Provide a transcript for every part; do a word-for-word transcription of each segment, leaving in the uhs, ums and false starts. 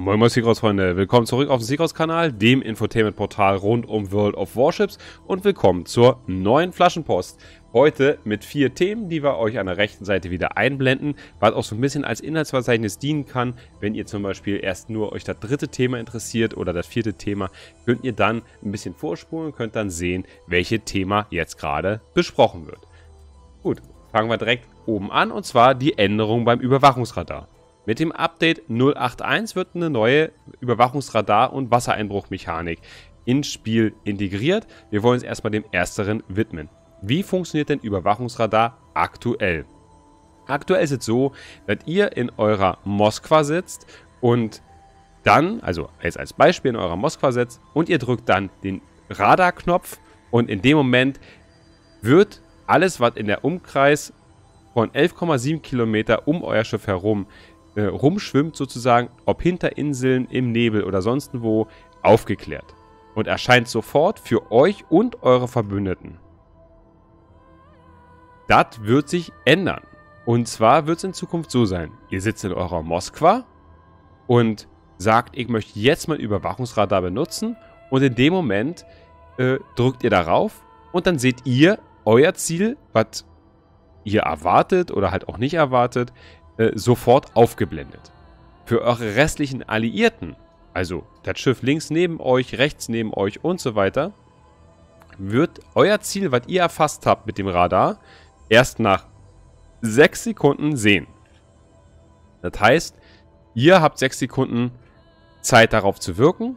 Moin Moin Seagrass-Freunde, willkommen zurück auf dem Seagrass-Kanal, dem Infotainment-Portal rund um World of Warships und willkommen zur neuen Flaschenpost. Heute mit vier Themen, die wir euch an der rechten Seite wieder einblenden, was auch so ein bisschen als Inhaltsverzeichnis dienen kann. Wenn ihr zum Beispiel erst nur euch das dritte Thema interessiert oder das vierte Thema, könnt ihr dann ein bisschen vorspulen und könnt dann sehen, welches Thema jetzt gerade besprochen wird. Gut, fangen wir direkt oben an, und zwar die Änderung beim Überwachungsradar. Mit dem Update null acht eins wird eine neue Überwachungsradar- und Wassereinbruchmechanik ins Spiel integriert. Wir wollen uns erstmal dem ersteren widmen. Wie funktioniert denn Überwachungsradar aktuell? Aktuell ist es so, dass ihr in eurer Moskwa sitzt und dann, also jetzt als Beispiel in eurer Moskwa sitzt und ihr drückt dann den Radarknopf und in dem Moment wird alles, was in der Umkreis von elf Komma sieben Kilometer um euer Schiff herum äh, rumschwimmt sozusagen, ob hinter Inseln, im Nebel oder sonst wo, aufgeklärt. Und erscheint sofort für euch und eure Verbündeten. Das wird sich ändern. Und zwar wird es in Zukunft so sein, ihr sitzt in eurer Moskwa und sagt, ich möchte jetzt mein Überwachungsradar benutzen, und in dem Moment äh, drückt ihr darauf und dann seht ihr euer Ziel, was ihr erwartet oder halt auch nicht erwartet, äh, sofort aufgeblendet. Für eure restlichen Alliierten, also das Schiff links neben euch, rechts neben euch und so weiter, wird euer Ziel, was ihr erfasst habt mit dem Radar, erst nach sechs Sekunden sehen. Das heißt, ihr habt sechs Sekunden Zeit darauf zu wirken,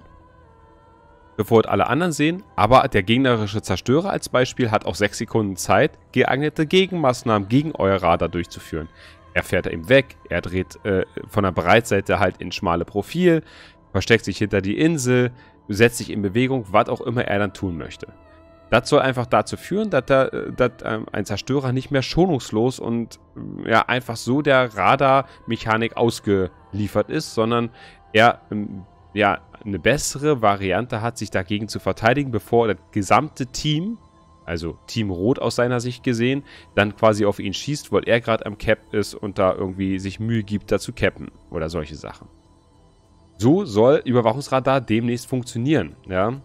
bevor alle anderen sehen, aber der gegnerische Zerstörer als Beispiel hat auch sechs Sekunden Zeit, geeignete Gegenmaßnahmen gegen euer Radar durchzuführen. Er fährt eben weg, er dreht äh, von der Breitseite halt in schmale Profil, versteckt sich hinter die Insel, setzt sich in Bewegung, was auch immer er dann tun möchte. Das soll einfach dazu führen, dass, der, dass ähm, ein Zerstörer nicht mehr schonungslos und ja, einfach so der Radarmechanik ausgeliefert ist, sondern er ähm, ja, eine bessere Variante hat, sich dagegen zu verteidigen, bevor das gesamte Team, also Team Rot aus seiner Sicht gesehen, dann quasi auf ihn schießt, weil er gerade am Cap ist und da irgendwie sich Mühe gibt, da zu cappen oder solche Sachen. So soll Überwachungsradar demnächst funktionieren, ja.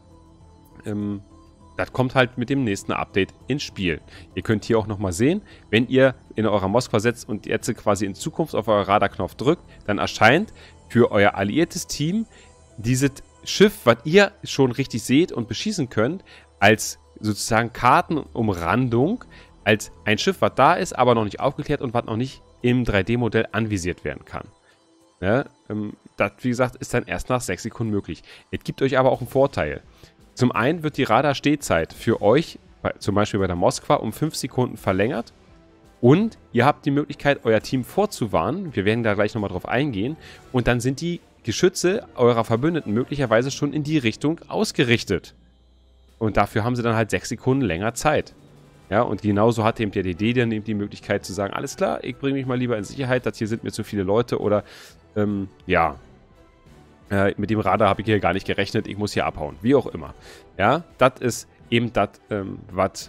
Ähm, das kommt halt mit dem nächsten Update ins Spiel. Ihr könnt hier auch nochmal sehen, wenn ihr in eurer Moskwa setzt und jetzt quasi in Zukunft auf euren Radarknopf drückt, dann erscheint für euer alliiertes Team dieses Schiff, was ihr schon richtig seht und beschießen könnt, als sozusagen Kartenumrandung, als ein Schiff, was da ist, aber noch nicht aufgeklärt und was noch nicht im drei D Modell anvisiert werden kann. Ja, ähm, das, wie gesagt, ist dann erst nach sechs Sekunden möglich. Es gibt euch aber auch einen Vorteil. Zum einen wird die Radarstehzeit für euch, bei, zum Beispiel bei der Moskwa, um fünf Sekunden verlängert. Und ihr habt die Möglichkeit, euer Team vorzuwarnen. Wir werden da gleich nochmal drauf eingehen. Und dann sind die Geschütze eurer Verbündeten möglicherweise schon in die Richtung ausgerichtet. Und dafür haben sie dann halt sechs Sekunden länger Zeit. Ja, und genauso hat eben der D D dann eben die Möglichkeit zu sagen, alles klar, ich bringe mich mal lieber in Sicherheit, das hier sind mir zu viele Leute oder, ähm, ja, äh, mit dem Radar habe ich hier gar nicht gerechnet, ich muss hier abhauen. Wie auch immer. Ja, das ist eben das, ähm, was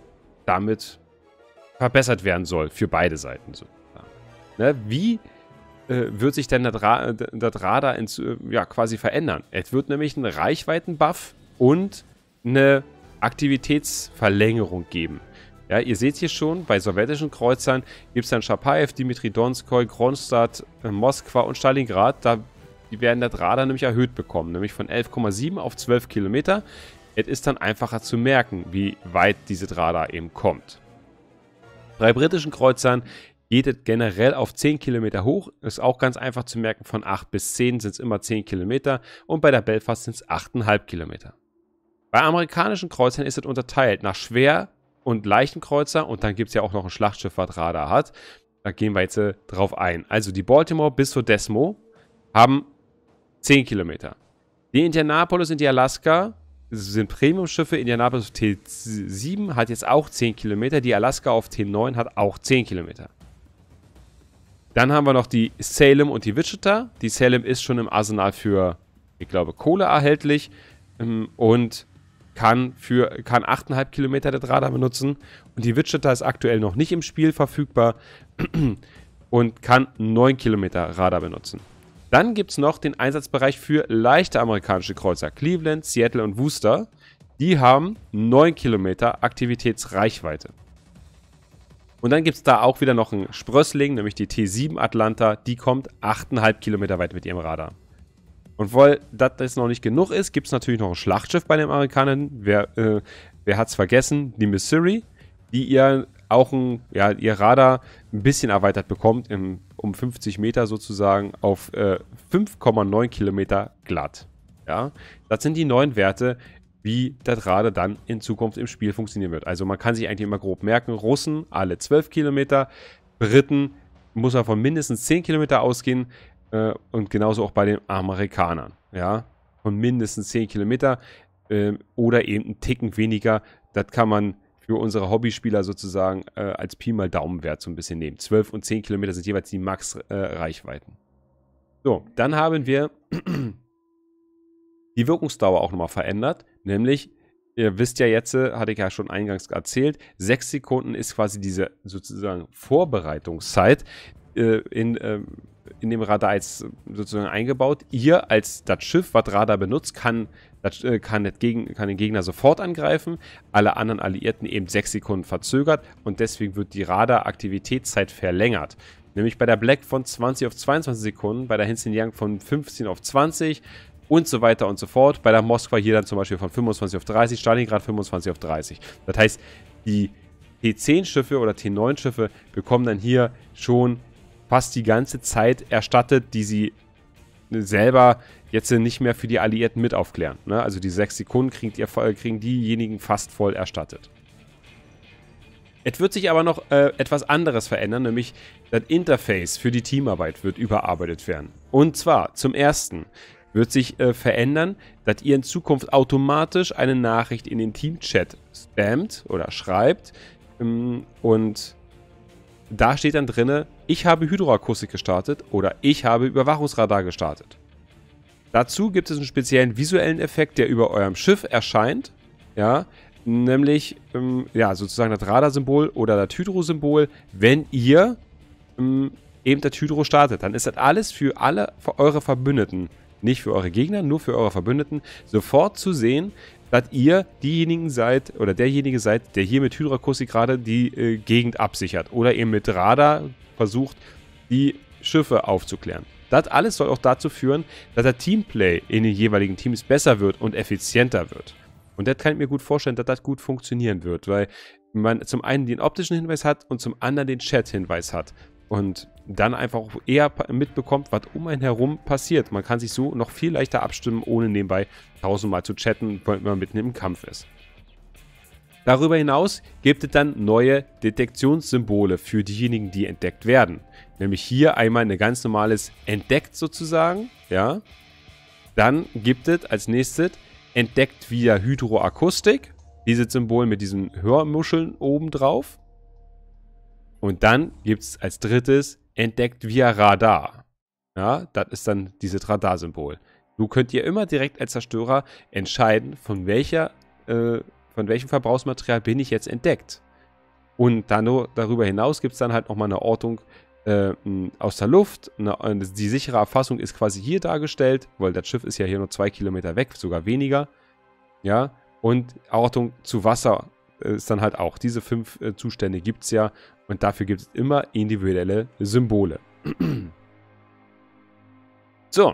damit verbessert werden soll für beide Seiten. So. Ne, wie äh, wird sich denn das, Ra das Radar ins, äh, ja, quasi verändern? Es wird nämlich einen Reichweitenbuff und eine Aktivitätsverlängerung geben. Ja, ihr seht hier schon, bei sowjetischen Kreuzern gibt es dann Chapayev, Dmitri Donskoy, Kronstadt, äh, Moskwa und Stalingrad. Da die werden das Radar nämlich erhöht bekommen, nämlich von elf Komma sieben auf zwölf Kilometer. Es ist dann einfacher zu merken, wie weit dieses Radar eben kommt. Bei britischen Kreuzern geht es generell auf zehn Kilometer hoch. Ist auch ganz einfach zu merken, von acht bis zehn sind es immer zehn Kilometer und bei der Belfast sind es acht Komma fünf Kilometer. Bei amerikanischen Kreuzern ist es unterteilt nach Schwer- und leichten Kreuzer und dann gibt es ja auch noch ein Schlachtschiff, was Radar hat. Da gehen wir jetzt äh, drauf ein. Also die Baltimore bis zur Desmo haben zehn Kilometer. Die Indianapolis und die Alaska sind Premium-Schiffe. Indianapolis auf T sieben hat jetzt auch zehn Kilometer. Die Alaska auf T neun hat auch zehn Kilometer. Dann haben wir noch die Salem und die Wichita. Die Salem ist schon im Arsenal für, ich glaube, Kohle erhältlich ähm, und kann, für, kann acht Komma fünf Kilometer das Radar benutzen. Und die Wichita ist aktuell noch nicht im Spiel verfügbar und kann neun Kilometer Radar benutzen. Dann gibt es noch den Einsatzbereich für leichte amerikanische Kreuzer. Cleveland, Seattle und Worcester. Die haben neun Kilometer Aktivitätsreichweite. Und dann gibt es da auch wieder noch einen Sprössling, nämlich die T sieben Atlanta. Die kommt acht Komma fünf Kilometer weit mit ihrem Radar. Und weil das noch nicht genug ist, gibt es natürlich noch ein Schlachtschiff bei den Amerikanern. Wer, äh, wer hat es vergessen? Die Missouri, die ihr auch ein, ja, ihr Radar ein bisschen erweitert bekommt, im, um fünfzig Meter sozusagen auf äh, fünf Komma neun Kilometer glatt. Ja? Das sind die neuen Werte, wie das Radar dann in Zukunft im Spiel funktionieren wird. Also man kann sich eigentlich immer grob merken, Russen alle zwölf Kilometer, Briten muss er von mindestens zehn Kilometer ausgehen äh, und genauso auch bei den Amerikanern. Ja? Von mindestens zehn Kilometer äh, oder eben einen Ticken weniger. Das kann man für unsere Hobbyspieler sozusagen äh, als Pi mal Daumenwert so ein bisschen nehmen. zwölf und zehn Kilometer sind jeweils die Max-Reichweiten. Äh, so, dann haben wir die Wirkungsdauer auch nochmal verändert. Nämlich, ihr wisst ja jetzt, hatte ich ja schon eingangs erzählt, sechs Sekunden ist quasi diese sozusagen Vorbereitungszeit äh, in, äh, in dem Radar jetzt sozusagen eingebaut. Ihr als das Schiff, was Radar benutzt, kann Das äh, kann, Gegen, kann den Gegner sofort angreifen, alle anderen Alliierten eben sechs Sekunden verzögert und deswegen wird die Radar-Aktivitätszeit verlängert. Nämlich bei der Black von zwanzig auf zweiundzwanzig Sekunden, bei der Hinson Young von fünfzehn auf zwanzig und so weiter und so fort. Bei der Moskwa hier dann zum Beispiel von fünfundzwanzig auf dreißig, Stalingrad fünfundzwanzig auf dreißig. Das heißt, die T zehn Schiffe oder T neun Schiffe bekommen dann hier schon fast die ganze Zeit erstattet, die sie selber jetzt nicht mehr für die Alliierten mit aufklären. Ne? Also die sechs Sekunden kriegt ihr, kriegen diejenigen fast voll erstattet. Es wird sich aber noch äh, etwas anderes verändern, nämlich das Interface für die Teamarbeit wird überarbeitet werden. Und zwar zum ersten wird sich äh, verändern, dass ihr in Zukunft automatisch eine Nachricht in den Teamchat spammt oder schreibt ähm, und da steht dann drinne, ich habe Hydroakustik gestartet oder ich habe Überwachungsradar gestartet. Dazu gibt es einen speziellen visuellen Effekt, der über eurem Schiff erscheint, ja, nämlich ähm, ja, sozusagen das Radarsymbol oder das Hydro-Symbol, wenn ihr ähm, eben das Hydro startet. Dann ist das alles für alle für eure Verbündeten, nicht für eure Gegner, nur für eure Verbündeten, sofort zu sehen, dass ihr diejenigen seid oder derjenige seid, der hier mit Hydroakustik gerade die äh, Gegend absichert oder eben mit Radar versucht, die Schiffe aufzuklären. Das alles soll auch dazu führen, dass der Teamplay in den jeweiligen Teams besser wird und effizienter wird. Und das kann ich mir gut vorstellen, dass das gut funktionieren wird, weil man zum einen den optischen Hinweis hat und zum anderen den Chat-Hinweis hat. Und dann einfach auch eher mitbekommt, was um einen herum passiert. Man kann sich so noch viel leichter abstimmen, ohne nebenbei tausendmal zu chatten, wenn man mitten im Kampf ist. Darüber hinaus gibt es dann neue Detektionssymbole für diejenigen, die entdeckt werden. Nämlich hier einmal ein ganz normales Entdeckt sozusagen. Ja. Dann gibt es als nächstes Entdeckt via Hydroakustik. Dieses Symbol mit diesen Hörmuscheln oben drauf. Und dann gibt es als drittes Entdeckt via Radar. Ja, das ist dann dieses Radarsymbol. So könnt ihr immer direkt als Zerstörer entscheiden, von welcher, äh, von welchem Verbrauchsmaterial bin ich jetzt entdeckt. Und dann nur darüber hinaus gibt es dann halt nochmal eine Ortung äh, aus der Luft. Eine, die sichere Erfassung ist quasi hier dargestellt, weil das Schiff ist ja hier nur zwei Kilometer weg, sogar weniger. Ja, und Ortung zu Wasser ist dann halt auch. Diese fünf äh, Zustände gibt es ja. Und dafür gibt es immer individuelle Symbole. So.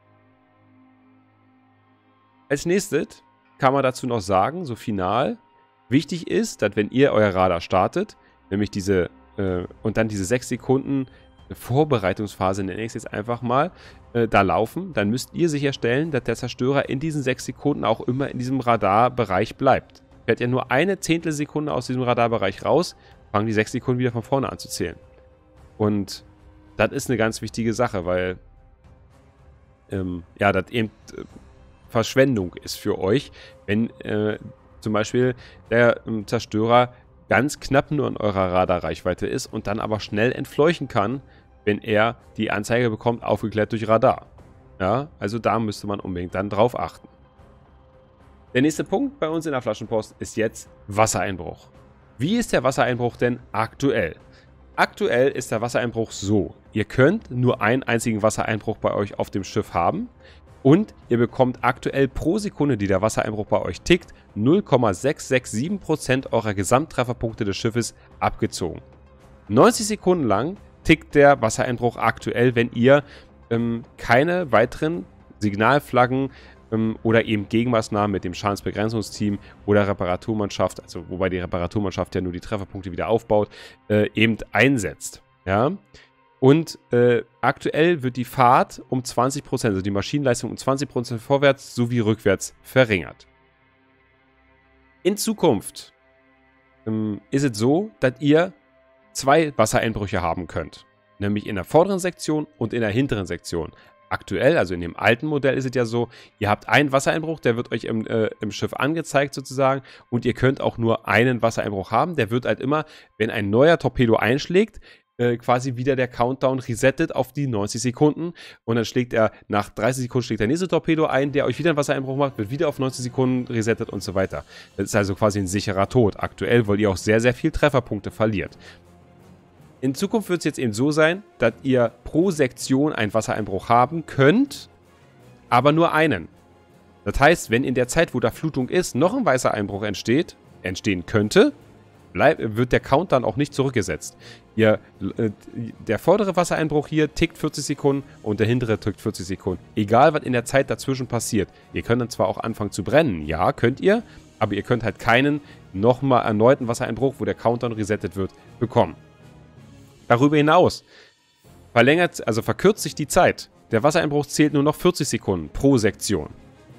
Als nächstes kann man dazu noch sagen, so final, wichtig ist, dass wenn ihr euer Radar startet, nämlich diese, äh, und dann diese sechs Sekunden Vorbereitungsphase, nenne ich es jetzt einfach mal, äh, da laufen, dann müsst ihr sicherstellen, dass der Zerstörer in diesen sechs Sekunden auch immer in diesem Radarbereich bleibt. Fährt ihr nur eine Zehntelsekunde aus diesem Radarbereich raus, fangen die sechs Sekunden wieder von vorne an zu zählen. Und das ist eine ganz wichtige Sache, weil ähm, ja, das eben äh, Verschwendung ist für euch, wenn äh, zum Beispiel der äh, Zerstörer ganz knapp nur in eurer Radarreichweite ist und dann aber schnell entfleuchen kann, wenn er die Anzeige bekommt, aufgeklärt durch Radar. Ja, also da müsste man unbedingt dann drauf achten. Der nächste Punkt bei uns in der Flaschenpost ist jetzt Wassereinbruch. Wie ist der Wassereinbruch denn aktuell? Aktuell ist der Wassereinbruch so. Ihr könnt nur einen einzigen Wassereinbruch bei euch auf dem Schiff haben. Und ihr bekommt aktuell pro Sekunde, die der Wassereinbruch bei euch tickt, null Komma sechs sechs sieben Prozent eurer Gesamttrefferpunkte des Schiffes abgezogen. neunzig Sekunden lang tickt der Wassereinbruch aktuell, wenn ihr ähm, keine weiteren Signalflaggen ähm, oder eben Gegenmaßnahmen mit dem Schadensbegrenzungsteam oder Reparaturmannschaft, also wobei die Reparaturmannschaft ja nur die Trefferpunkte wieder aufbaut, äh, eben einsetzt. Ja. Und äh, aktuell wird die Fahrt um zwanzig Prozent, also die Maschinenleistung um zwanzig Prozent vorwärts sowie rückwärts verringert. In Zukunft ähm, ist es so, dass ihr zwei Wassereinbrüche haben könnt. Nämlich in der vorderen Sektion und in der hinteren Sektion. Aktuell, also in dem alten Modell ist es ja so, ihr habt einen Wassereinbruch, der wird euch im, äh, im Schiff angezeigt sozusagen. Und ihr könnt auch nur einen Wassereinbruch haben. Der wird halt immer, wenn ein neuer Torpedo einschlägt, quasi wieder der Countdown resettet auf die neunzig Sekunden und dann schlägt er nach dreißig Sekunden schlägt der nächste Torpedo ein, der euch wieder einen Wassereinbruch macht, wird wieder auf neunzig Sekunden resettet und so weiter. Das ist also quasi ein sicherer Tod aktuell, weil ihr auch sehr, sehr viel Trefferpunkte verliert. In Zukunft wird es jetzt eben so sein, dass ihr pro Sektion einen Wassereinbruch haben könnt, aber nur einen. Das heißt, wenn in der Zeit, wo da Flutung ist, noch ein Wassereinbruch entsteht, entstehen könnte, wird der Count dann auch nicht zurückgesetzt. Ihr, äh, der vordere Wassereinbruch hier tickt vierzig Sekunden und der hintere tickt vierzig Sekunden. Egal, was in der Zeit dazwischen passiert. Ihr könnt dann zwar auch anfangen zu brennen, ja, könnt ihr, aber ihr könnt halt keinen nochmal erneuten Wassereinbruch, wo der Countdown resettet wird, bekommen. Darüber hinaus verlängert, also verkürzt sich die Zeit. Der Wassereinbruch zählt nur noch vierzig Sekunden pro Sektion.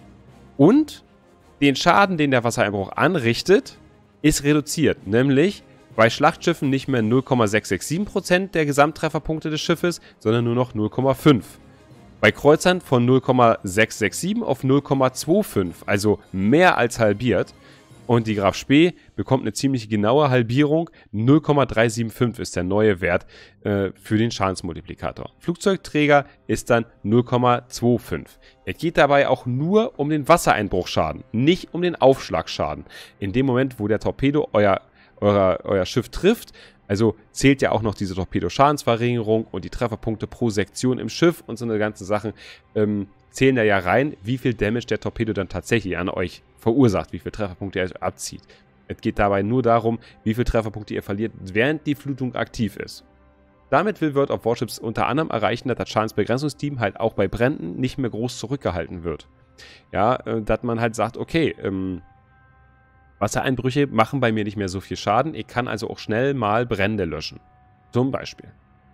Und den Schaden, den der Wassereinbruch anrichtet, ist reduziert, nämlich bei Schlachtschiffen nicht mehr null Komma sechs sechs sieben Prozent der Gesamttrefferpunkte des Schiffes, sondern nur noch null Komma fünf. Bei Kreuzern von null Komma sechs sechs sieben auf null Komma fünfundzwanzig, also mehr als halbiert. Und die Graf Spee bekommt eine ziemlich genaue Halbierung. null Komma drei sieben fünf ist der neue Wert äh, für den Schadensmultiplikator. Flugzeugträger ist dann null Komma fünfundzwanzig. Es geht dabei auch nur um den Wassereinbruchschaden, nicht um den Aufschlagschaden. In dem Moment, wo der Torpedo euer, euer, euer Schiff trifft, also zählt ja auch noch diese Torpedoschadensverringerung und die Trefferpunkte pro Sektion im Schiff und so eine ganze Sachen ähm, zählen da ja rein, wie viel Damage der Torpedo dann tatsächlich an euch verursacht, wie viele Trefferpunkte er abzieht. Es geht dabei nur darum, wie viele Trefferpunkte ihr verliert, während die Flutung aktiv ist. Damit will World of Warships unter anderem erreichen, dass das Schadensbegrenzungsteam halt auch bei Bränden nicht mehr groß zurückgehalten wird. Ja, äh, dass man halt sagt, okay, ähm, Wassereinbrüche machen bei mir nicht mehr so viel Schaden, ich kann also auch schnell mal Brände löschen. Zum Beispiel.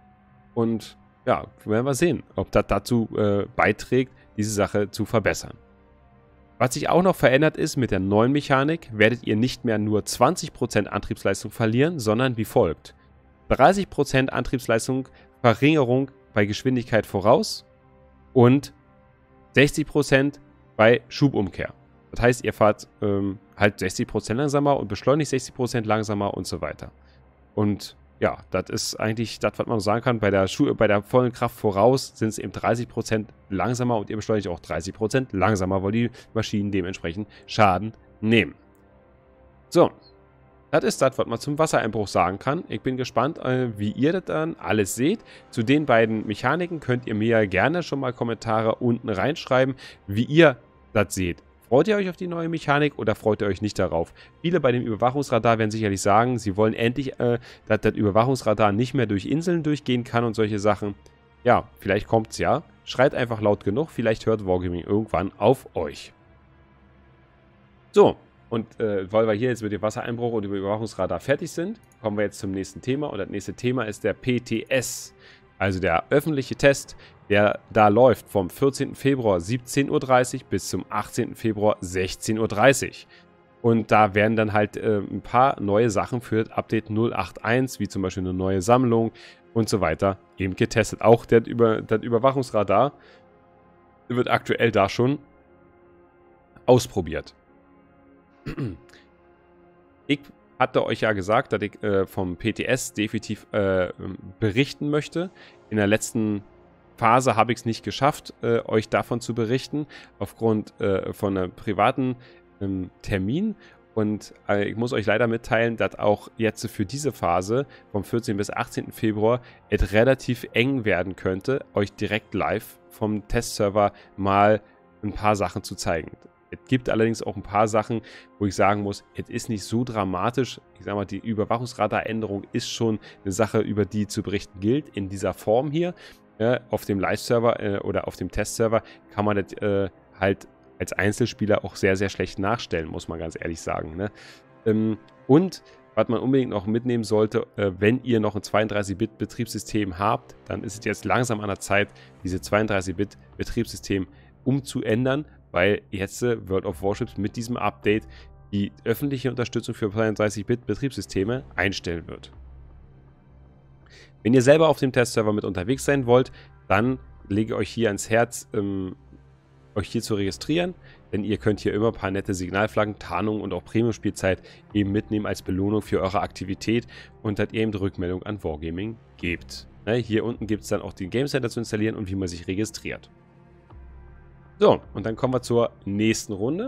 Und ja, werden wir sehen, ob das dazu äh, beiträgt, diese Sache zu verbessern. Was sich auch noch verändert ist, mit der neuen Mechanik werdet ihr nicht mehr nur zwanzig Prozent Antriebsleistung verlieren, sondern wie folgt. dreißig Prozent Antriebsleistung Verringerung bei Geschwindigkeit voraus und sechzig Prozent bei Schubumkehr. Das heißt, ihr fahrt ähm, halt sechzig Prozent langsamer und beschleunigt sechzig Prozent langsamer und so weiter. Und ja, das ist eigentlich das, was man sagen kann. Bei der, Schu bei der vollen Kraft voraus sind es eben dreißig Prozent langsamer und ihr beschleunigt auch dreißig Prozent langsamer, weil die Maschinen dementsprechend Schaden nehmen. So, das ist das, was man zum Wassereinbruch sagen kann. Ich bin gespannt, äh, wie ihr das dann alles seht. Zu den beiden Mechaniken könnt ihr mir gerne schon mal Kommentare unten reinschreiben, wie ihr das seht. Freut ihr euch auf die neue Mechanik oder freut ihr euch nicht darauf? Viele bei dem Überwachungsradar werden sicherlich sagen, sie wollen endlich, äh, dass das Überwachungsradar nicht mehr durch Inseln durchgehen kann und solche Sachen. Ja, vielleicht kommt es ja. Schreit einfach laut genug, vielleicht hört Wargaming irgendwann auf euch. So, und äh, weil wir hier jetzt mit dem Wassereinbruch und dem Überwachungsradar fertig sind, kommen wir jetzt zum nächsten Thema. Und das nächste Thema ist der P T S, also der öffentliche Test, der da läuft vom vierzehnten Februar siebzehn Uhr dreißig bis zum achtzehnten Februar sechzehn Uhr dreißig. Und da werden dann halt äh, ein paar neue Sachen für das Update null acht eins, wie zum Beispiel eine neue Sammlung und so weiter, eben getestet. Auch das, Über das Überwachungsradar wird aktuell da schon ausprobiert. Ich hatte euch ja gesagt, dass ich äh, vom P T S definitiv äh, berichten möchte. In der letzten Phase habe ich es nicht geschafft, äh, euch davon zu berichten, aufgrund äh, von einem privaten ähm, Termin. Und äh, ich muss euch leider mitteilen, dass auch jetzt für diese Phase vom vierzehnten bis achtzehnten Februar es relativ eng werden könnte, euch direkt live vom Testserver mal ein paar Sachen zu zeigen. Es gibt allerdings auch ein paar Sachen, wo ich sagen muss, es ist nicht so dramatisch. Ich sage mal, die Überwachungsradaränderung ist schon eine Sache, über die zu berichten gilt, in dieser Form hier. Ja, auf dem Live-Server äh, oder auf dem Testserver kann man das äh, halt als Einzelspieler auch sehr, sehr schlecht nachstellen, muss man ganz ehrlich sagen. Ne? Ähm, und was man unbedingt noch mitnehmen sollte, äh, wenn ihr noch ein zweiunddreißig Bit Betriebssystem habt, dann ist es jetzt langsam an der Zeit, diese zweiunddreißig Bit Betriebssystem umzuändern, weil jetzt äh, World of Warships mit diesem Update die öffentliche Unterstützung für zweiunddreißig Bit Betriebssysteme einstellen wird. Wenn ihr selber auf dem Testserver mit unterwegs sein wollt, dann lege ich euch hier ans Herz, ähm, euch hier zu registrieren, denn ihr könnt hier immer ein paar nette Signalflaggen, Tarnungen und auch Premium-Spielzeit eben mitnehmen als Belohnung für eure Aktivität und dass ihr eben die Rückmeldung an Wargaming gebt. Ne, hier unten gibt es dann auch den Game Center zu installieren und wie man sich registriert. So, und dann kommen wir zur nächsten Runde.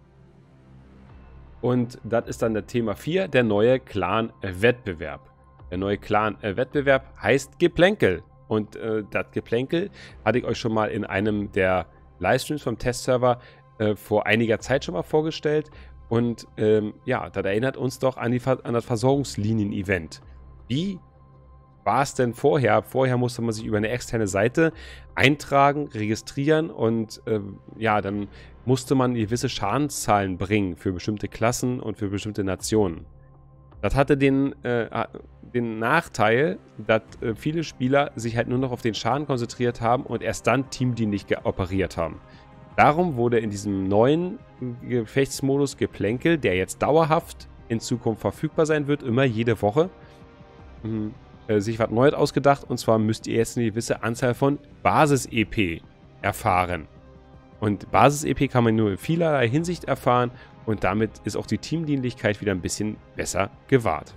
Und das ist dann der Thema vier, der neue Clan-Wettbewerb. Der neue Clan-Wettbewerb heißt Geplänkel. Und äh, das Geplänkel hatte ich euch schon mal in einem der Livestreams vom Testserver äh, vor einiger Zeit schon mal vorgestellt. Und ähm, ja, das erinnert uns doch an, die, an das Versorgungslinien-Event. Wie war es denn vorher? Vorher musste man sich über eine externe Seite eintragen, registrieren und äh, ja, dann musste man gewisse Schadenszahlen bringen für bestimmte Klassen und für bestimmte Nationen. Das hatte den, äh, den Nachteil, dass äh, viele Spieler sich halt nur noch auf den Schaden konzentriert haben und erst dann teamdienlich operiert haben. Darum wurde in diesem neuen Gefechtsmodus Geplänkel, der jetzt dauerhaft in Zukunft verfügbar sein wird, immer jede Woche, mh, äh, sich was Neues ausgedacht. Und zwar müsst ihr jetzt eine gewisse Anzahl von Basis-E P erfahren. Und Basis-E P kann man nur in vielerlei Hinsicht erfahren. Und damit ist auch die Teamdienlichkeit wieder ein bisschen besser gewahrt.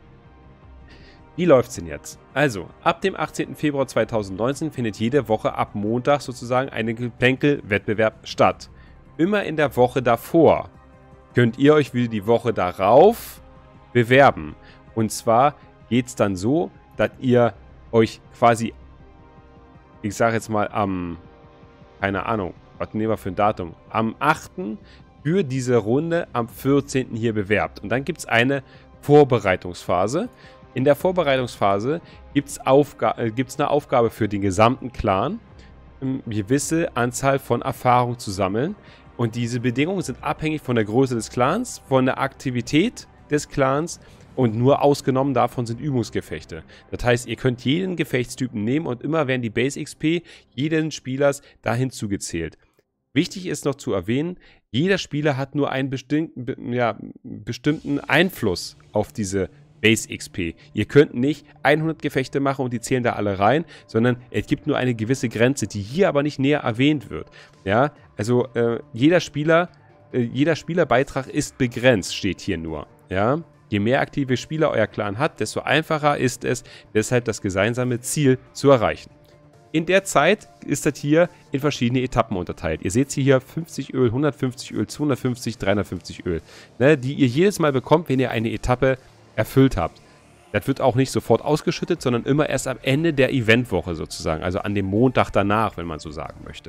Wie läuft es denn jetzt? Also, ab dem achtzehnten Februar zweitausendneunzehn findet jede Woche ab Montag sozusagen ein Geplänkel-Wettbewerb statt. Immer in der Woche davor könnt ihr euch wieder die Woche darauf bewerben. Und zwar geht es dann so, dass ihr euch quasi, ich sage jetzt mal am, keine Ahnung, was nehmen wir für ein Datum, am achten für diese Runde am vierzehnten hier bewerbt. Und dann gibt es eine Vorbereitungsphase. In der Vorbereitungsphase gibt es äh, gibt's eine Aufgabe für den gesamten Clan, eine gewisse Anzahl von Erfahrung zu sammeln. Und diese Bedingungen sind abhängig von der Größe des Clans, von der Aktivität des Clans und nur ausgenommen davon sind Übungsgefechte. Das heißt, ihr könnt jeden Gefechtstypen nehmen und immer werden die Base X P jeden Spielers dahin zugezählt. Wichtig ist noch zu erwähnen, jeder Spieler hat nur einen bestimmten, ja, bestimmten Einfluss auf diese Base X P. Ihr könnt nicht hundert Gefechte machen und die zählen da alle rein, sondern es gibt nur eine gewisse Grenze, die hier aber nicht näher erwähnt wird. Ja, also äh, jeder Spieler, äh, jeder Spielerbeitrag ist begrenzt, steht hier nur. Ja, je mehr aktive Spieler euer Clan hat, desto einfacher ist es, deshalb das gemeinsame Ziel zu erreichen. In der Zeit ist das hier in verschiedene Etappen unterteilt. Ihr seht hier fünfzig Öl, hundertfünfzig Öl, zweihundertfünfzig, dreihundertfünfzig Öl, ne, die ihr jedes Mal bekommt, wenn ihr eine Etappe erfüllt habt. Das wird auch nicht sofort ausgeschüttet, sondern immer erst am Ende der Eventwoche sozusagen, also an dem Montag danach, wenn man so sagen möchte.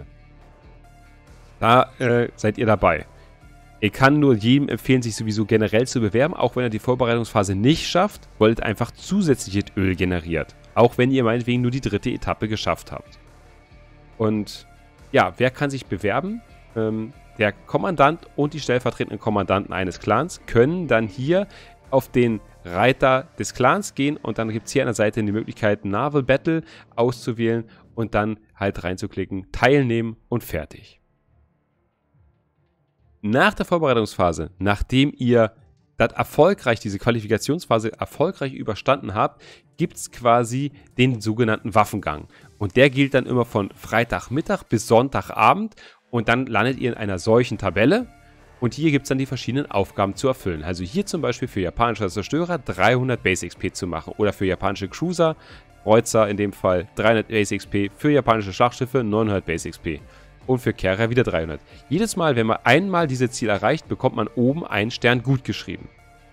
Da äh, seid ihr dabei. Ich kann nur jedem empfehlen, sich sowieso generell zu bewerben, auch wenn er die Vorbereitungsphase nicht schafft, weil es einfach zusätzliches Öl generiert. Auch wenn ihr meinetwegen nur die dritte Etappe geschafft habt. Und ja, wer kann sich bewerben? Ähm, der Kommandant und die stellvertretenden Kommandanten eines Clans können dann hier auf den Reiter des Clans gehen und dann gibt es hier an der Seite die Möglichkeit, Naval Battle auszuwählen und dann halt reinzuklicken, teilnehmen und fertig. Nach der Vorbereitungsphase, nachdem ihr das erfolgreich, diese Qualifikationsphase erfolgreich überstanden habt, gibt es quasi den sogenannten Waffengang. Und der gilt dann immer von Freitagmittag bis Sonntagabend und dann landet ihr in einer solchen Tabelle. Und hier gibt es dann die verschiedenen Aufgaben zu erfüllen. Also hier zum Beispiel für japanische Zerstörer dreihundert Base X P zu machen. Oder für japanische Cruiser, Kreuzer in dem Fall dreihundert Base X P. Für japanische Schlachtschiffe neunhundert Base X P. und für Kera wieder dreihundert. Jedes Mal, wenn man einmal dieses Ziel erreicht, bekommt man oben einen Stern gut geschrieben.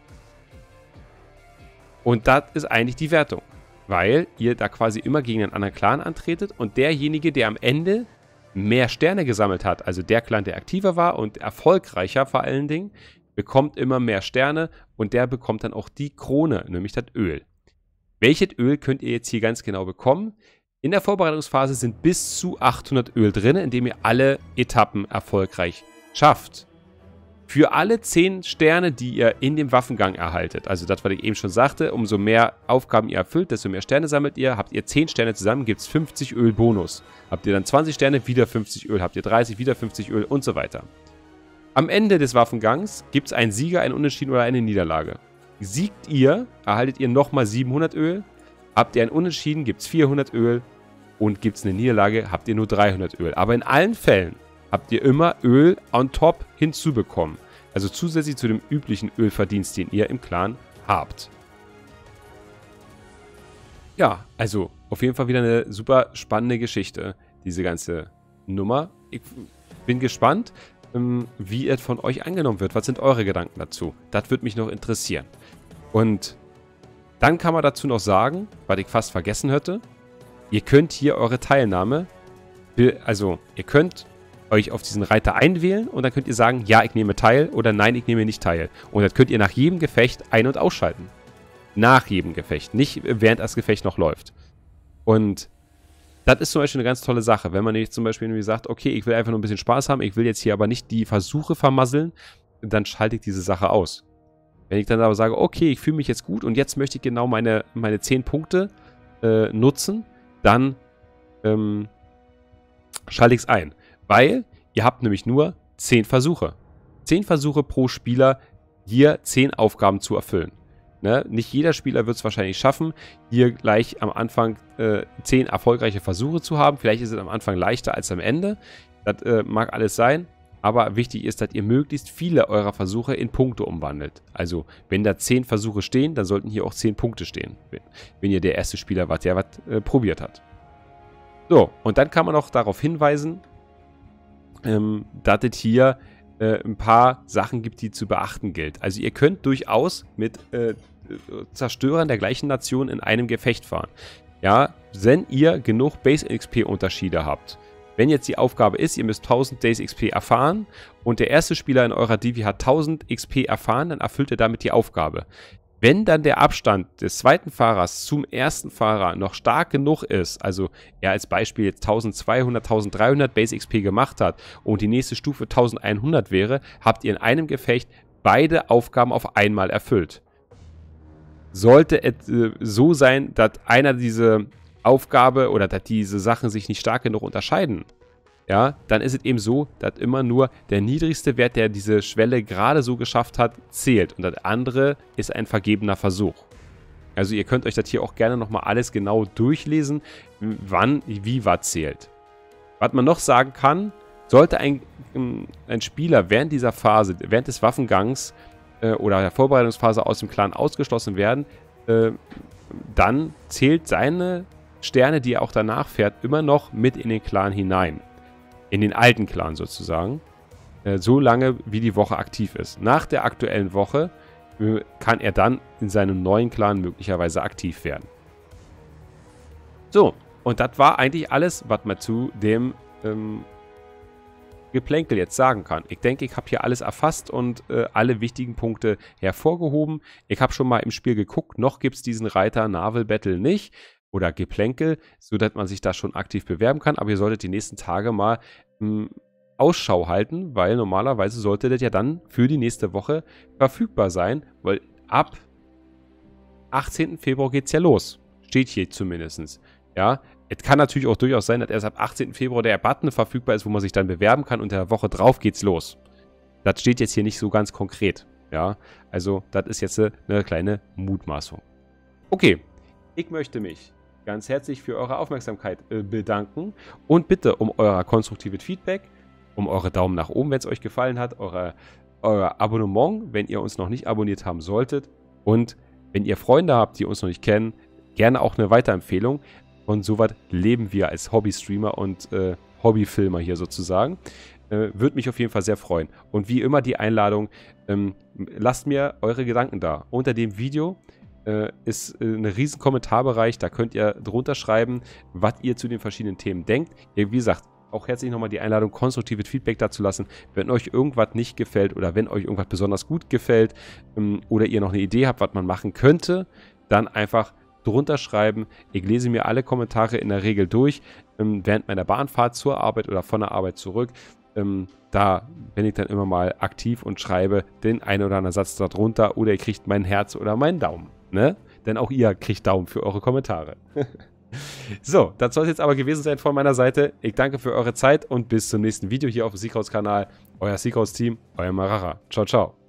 Und das ist eigentlich die Wertung, weil ihr da quasi immer gegen einen anderen Clan antretet und derjenige, der am Ende mehr Sterne gesammelt hat, also der Clan, der aktiver war und erfolgreicher vor allen Dingen, bekommt immer mehr Sterne und der bekommt dann auch die Krone, nämlich das Öl. Welches Öl könnt ihr jetzt hier ganz genau bekommen? In der Vorbereitungsphase sind bis zu achthundert Öl drin, indem ihr alle Etappen erfolgreich schafft. Für alle zehn Sterne, die ihr in dem Waffengang erhaltet, also das, was ich eben schon sagte, umso mehr Aufgaben ihr erfüllt, desto mehr Sterne sammelt ihr. Habt ihr zehn Sterne zusammen, gibt es fünfzig Öl Bonus. Habt ihr dann zwanzig Sterne, wieder fünfzig Öl. Habt ihr dreißig, wieder fünfzig Öl und so weiter. Am Ende des Waffengangs gibt es einen Sieger, einen Unentschieden oder eine Niederlage. Siegt ihr, erhaltet ihr nochmal siebenhundert Öl. Habt ihr einen Unentschieden, gibt es vierhundert Öl. Und gibt es eine Niederlage, habt ihr nur dreihundert Öl. Aber in allen Fällen habt ihr immer Öl on top hinzubekommen. Also zusätzlich zu dem üblichen Ölverdienst, den ihr im Clan habt. Ja, also auf jeden Fall wieder eine super spannende Geschichte, diese ganze Nummer. Ich bin gespannt, wie es von euch angenommen wird. Was sind eure Gedanken dazu? Das würde mich noch interessieren. Und dann kann man dazu noch sagen, was ich fast vergessen hätte, ihr könnt hier eure Teilnahme, also ihr könnt euch auf diesen Reiter einwählen und dann könnt ihr sagen, ja, ich nehme teil oder nein, ich nehme nicht teil. Und das könnt ihr nach jedem Gefecht ein- und ausschalten. Nach jedem Gefecht, nicht während das Gefecht noch läuft. Und das ist zum Beispiel eine ganz tolle Sache, wenn man nämlich zum Beispiel irgendwie sagt, okay, ich will einfach nur ein bisschen Spaß haben, ich will jetzt hier aber nicht die Versuche vermasseln, dann schalte ich diese Sache aus. Wenn ich dann aber sage, okay, ich fühle mich jetzt gut und jetzt möchte ich genau meine, meine zehn Punkte äh, nutzen, dann ähm, schalte ich es ein. Weil ihr habt nämlich nur zehn Versuche. zehn Versuche pro Spieler, hier zehn Aufgaben zu erfüllen. Ne? Nicht jeder Spieler wird es wahrscheinlich schaffen, hier gleich am Anfang äh, zehn erfolgreiche Versuche zu haben. Vielleicht ist es am Anfang leichter als am Ende. Das äh, mag alles sein. Aber wichtig ist, dass ihr möglichst viele eurer Versuche in Punkte umwandelt. Also, wenn da zehn Versuche stehen, dann sollten hier auch zehn Punkte stehen. Wenn ihr der erste Spieler wart, der was äh, probiert hat. So, und dann kann man auch darauf hinweisen, ähm, dass es hier äh, ein paar Sachen gibt, die zu beachten gilt. Also ihr könnt durchaus mit äh, Zerstörern der gleichen Nation in einem Gefecht fahren. Ja, wenn ihr genug Base-X P-Unterschiede habt. Wenn jetzt die Aufgabe ist, ihr müsst tausend Days X P erfahren und der erste Spieler in eurer Divi hat tausend X P erfahren, dann erfüllt er damit die Aufgabe. Wenn dann der Abstand des zweiten Fahrers zum ersten Fahrer noch stark genug ist, also er als Beispiel jetzt zwölfhundert, dreizehnhundert Base X P gemacht hat und die nächste Stufe elfhundert wäre, habt ihr in einem Gefecht beide Aufgaben auf einmal erfüllt. Sollte es äh, so sein, dass einer diese Aufgabe oder dass diese Sachen sich nicht stark genug unterscheiden, ja, dann ist es eben so, dass immer nur der niedrigste Wert, der diese Schwelle gerade so geschafft hat, zählt. Und das andere ist ein vergebener Versuch. Also ihr könnt euch das hier auch gerne nochmal alles genau durchlesen, wann, wie was zählt. Was man noch sagen kann, sollte ein, ein Spieler während dieser Phase, während des Waffengangs äh, oder der Vorbereitungsphase aus dem Clan ausgeschlossen werden, äh, dann zählt seine Sterne, die er auch danach fährt, immer noch mit in den Clan hinein. In den alten Clan sozusagen, äh, so lange wie die Woche aktiv ist. Nach der aktuellen Woche äh, kann er dann in seinem neuen Clan möglicherweise aktiv werden. So, und das war eigentlich alles, was man zu dem ähm, Geplänkel jetzt sagen kann. Ich denke, ich habe hier alles erfasst und äh, alle wichtigen Punkte hervorgehoben. Ich habe schon mal im Spiel geguckt, noch gibt es diesen Reiter Naval Battle nicht. Oder Geplänkel, sodass man sich da schon aktiv bewerben kann. Aber ihr solltet die nächsten Tage mal mh, Ausschau halten, weil normalerweise sollte das ja dann für die nächste Woche verfügbar sein, weil ab achtzehnten Februar geht es ja los. Steht hier zumindest. Ja, es kann natürlich auch durchaus sein, dass erst ab achtzehnten Februar der Button verfügbar ist, wo man sich dann bewerben kann und der Woche drauf geht's los. Das steht jetzt hier nicht so ganz konkret. Ja, also das ist jetzt eine kleine Mutmaßung. Okay, ich möchte mich ganz herzlich für eure Aufmerksamkeit äh, bedanken und bitte um euer konstruktives Feedback, um eure Daumen nach oben, wenn es euch gefallen hat, eure, euer Abonnement, wenn ihr uns noch nicht abonniert haben solltet und wenn ihr Freunde habt, die uns noch nicht kennen, gerne auch eine Weiterempfehlung. Und so was leben wir als Hobby-Streamer und äh, Hobbyfilmer hier sozusagen. Äh, würde mich auf jeden Fall sehr freuen. Und wie immer die Einladung, ähm, lasst mir eure Gedanken da. Unter dem Video äh, ist äh, ein riesen Kommentarbereich, da könnt ihr drunter schreiben, was ihr zu den verschiedenen Themen denkt. Wie gesagt, auch herzlich nochmal die Einladung, konstruktives Feedback dazu lassen, wenn euch irgendwas nicht gefällt oder wenn euch irgendwas besonders gut gefällt ähm, oder ihr noch eine Idee habt, was man machen könnte, dann einfach drunter schreiben. Ich lese mir alle Kommentare in der Regel durch, ähm, während meiner Bahnfahrt zur Arbeit oder von der Arbeit zurück. Ähm, da bin ich dann immer mal aktiv und schreibe den einen oder anderen Satz darunter oder ihr kriegt mein Herz oder meinen Daumen. Ne? Denn auch ihr kriegt Daumen für eure Kommentare. So, das soll es jetzt aber gewesen sein von meiner Seite. Ich danke für eure Zeit und bis zum nächsten Video hier auf dem Seekhaus-Kanal. Euer Seekhaus-Team, euer Marara. Ciao, ciao.